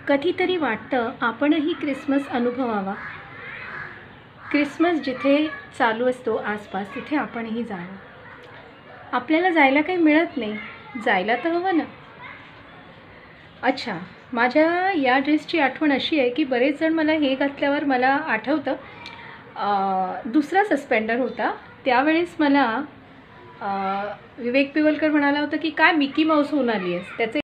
कधीतरी वाटतं आपणही क्रिसमस अनुभवावा. क्रिसमस जिथे चालू असतो आसपास तिथे आपणही जावं. आपल्याला जायला काही मिळत नाही, जायला तर हवं ना. अच्छा, माझ्या या ड्रेसची आठवण अशी आहे की बरेच जण मला हे घातल्यावर मला आठवतं दुसरा सस्पेंडर होता. त्यावेळेस मला विवेक पिवलकर म्हणाला होता की काय मिकी माऊस होऊन आली आहेस. त्याचे